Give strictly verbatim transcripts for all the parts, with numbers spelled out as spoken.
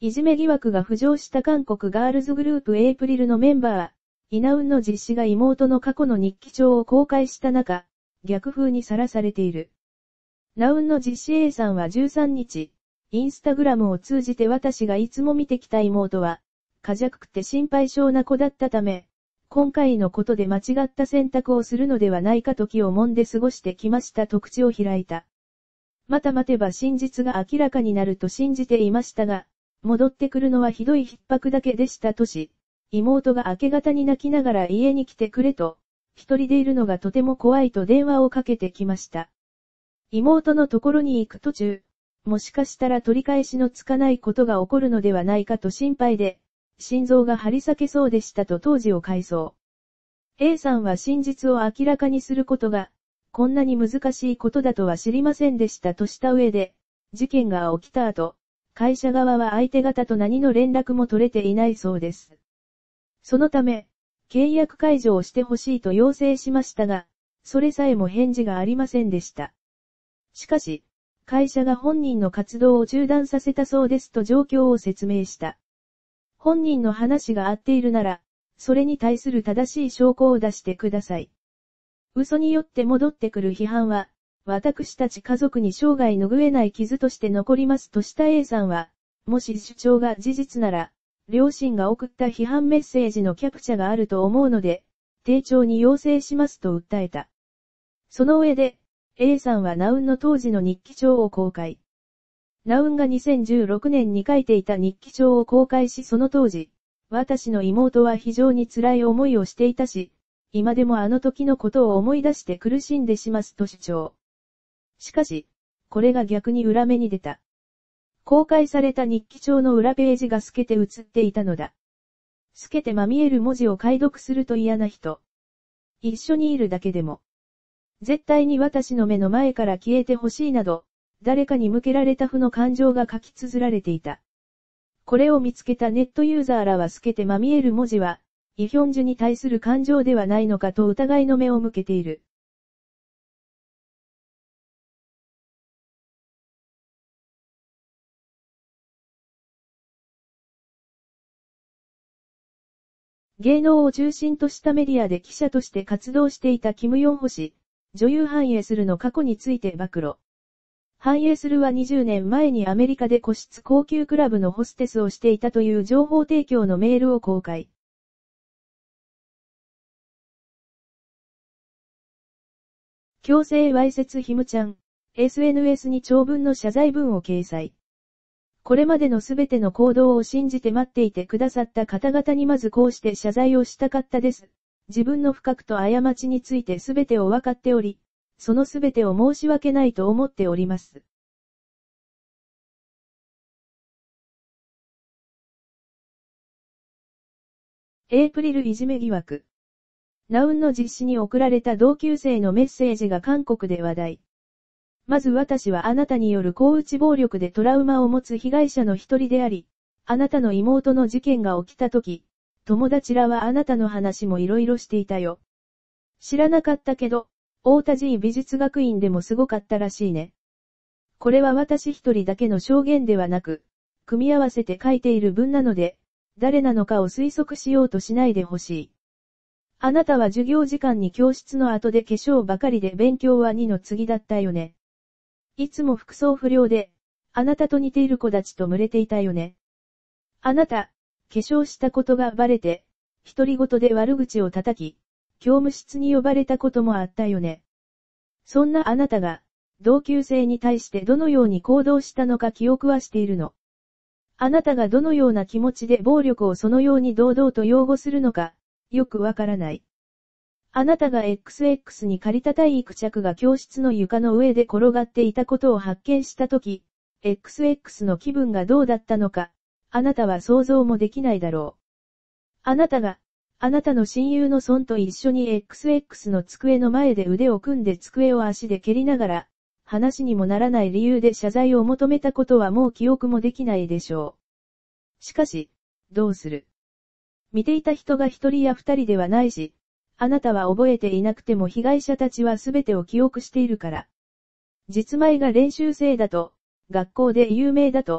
いじめ疑惑が浮上した韓国ガールズグループエイプリルのメンバー、イナウンの実子が妹の過去の日記帳を公開した中、逆風にさらされている。ナウンの実子 A さんはじゅうさんにち、インスタグラムを通じて私がいつも見てきた妹は、過弱くて心配性な子だったため、今回のことで間違った選択をするのではないかと気を揉んで過ごしてきましたと口を開いた。また待てば真実が明らかになると信じていましたが、戻ってくるのはひどい逼迫だけでしたとし、妹が明け方に泣きながら家に来てくれと、一人でいるのがとても怖いと電話をかけてきました。妹のところに行く途中、もしかしたら取り返しのつかないことが起こるのではないかと心配で、心臓が張り裂けそうでしたと当時を回想。A さんは真実を明らかにすることが、こんなに難しいことだとは知りませんでしたとした上で、事件が起きた後、会社側は相手方と何の連絡も取れていないそうです。そのため、契約解除をしてほしいと要請しましたが、それさえも返事がありませんでした。しかし、会社が本人の活動を中断させたそうですと状況を説明した。本人の話が合っているなら、それに対する正しい証拠を出してください。嘘によって戻ってくる批判は、私たち家族に生涯拭えない傷として残りますとした A さんは、もし主張が事実なら、両親が送った批判メッセージのキャプチャがあると思うので、丁重に要請しますと訴えた。その上で、A さんはナウンの当時の日記帳を公開。ナウンがにせんじゅうろくねんに書いていた日記帳を公開しその当時、私の妹は非常に辛い思いをしていたし、今でもあの時のことを思い出して苦しんでしますと主張。しかし、これが逆に裏目に出た。公開された日記帳の裏ページが透けて写っていたのだ。透けてまみえる文字を解読すると嫌な人。一緒にいるだけでも。絶対に私の目の前から消えてほしいなど、誰かに向けられた負の感情が書き綴られていた。これを見つけたネットユーザーらは透けてまみえる文字は、イヒョンジュに対する感情ではないのかと疑いの目を向けている。芸能を中心としたメディアで記者として活動していたキム・ヨンホ氏、女優ハン・イェスルの過去について暴露。ハン・イェスルはにじゅうねんまえにアメリカで個室高級クラブのホステスをしていたという情報提供のメールを公開。強制わいせつヒムちゃん、エスエヌエス に長文の謝罪文を掲載。これまでのすべての行動を信じて待っていてくださった方々にまずこうして謝罪をしたかったです。自分の不覚と過ちについてすべてを分かっており、そのすべてを申し訳ないと思っております。エイプリルいじめ疑惑。ナウンの実子に送られた同級生のメッセージが韓国で話題。まず私はあなたによる校内暴力でトラウマを持つ被害者の一人であり、あなたの妹の事件が起きたとき、友達らはあなたの話もいろいろしていたよ。知らなかったけど、太田寺美術学院でもすごかったらしいね。これは私一人だけの証言ではなく、組み合わせて書いている文なので、誰なのかを推測しようとしないでほしい。あなたは授業時間に教室の後で化粧ばかりで勉強はにの次だったよね。いつも服装不良で、あなたと似ている子たちと群れていたよね。あなた、化粧したことがバレて、独り言で悪口を叩き、教務室に呼ばれたこともあったよね。そんなあなたが、同級生に対してどのように行動したのか記憶はしているの。あなたがどのような気持ちで暴力をそのように堂々と擁護するのか、よくわからない。あなたが エックスエックス に借りた体育着が教室の床の上で転がっていたことを発見したとき、エックスエックス の気分がどうだったのか、あなたは想像もできないだろう。あなたが、あなたの親友のソンと一緒に エックスエックス の机の前で腕を組んで机を足で蹴りながら、話にもならない理由で謝罪を求めたことはもう記憶もできないでしょう。しかし、どうする？見ていた人が一人や二人ではないし、あなたは覚えていなくても被害者たちはすべてを記憶しているから。実前が練習生だと、学校で有名だと、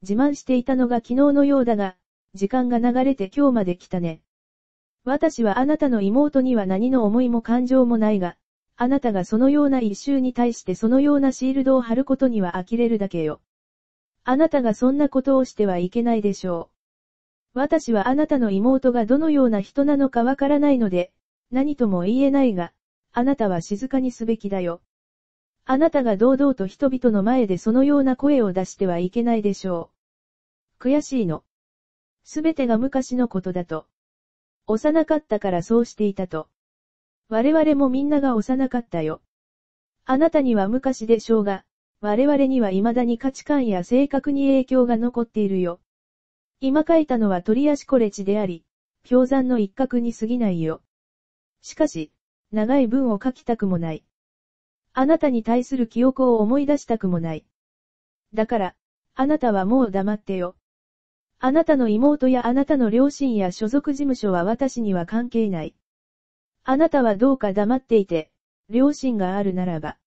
自慢していたのが昨日のようだが、時間が流れて今日まで来たね。私はあなたの妹には何の思いも感情もないが、あなたがそのような一周に対してそのようなシールドを貼ることには呆れるだけよ。あなたがそんなことをしてはいけないでしょう。私はあなたの妹がどのような人なのかわからないので、何とも言えないが、あなたは静かにすべきだよ。あなたが堂々と人々の前でそのような声を出してはいけないでしょう。悔しいの。すべてが昔のことだと。幼かったからそうしていたと。我々もみんなが幼かったよ。あなたには昔でしょうが、我々には未だに価値観や性格に影響が残っているよ。今書いたのはトリアシコレチであり、氷山の一角に過ぎないよ。しかし、長い文を書きたくもない。あなたに対する記憶を思い出したくもない。だから、あなたはもう黙ってよ。あなたの妹やあなたの両親や所属事務所は私には関係ない。あなたはどうか黙っていて、両親があるならば。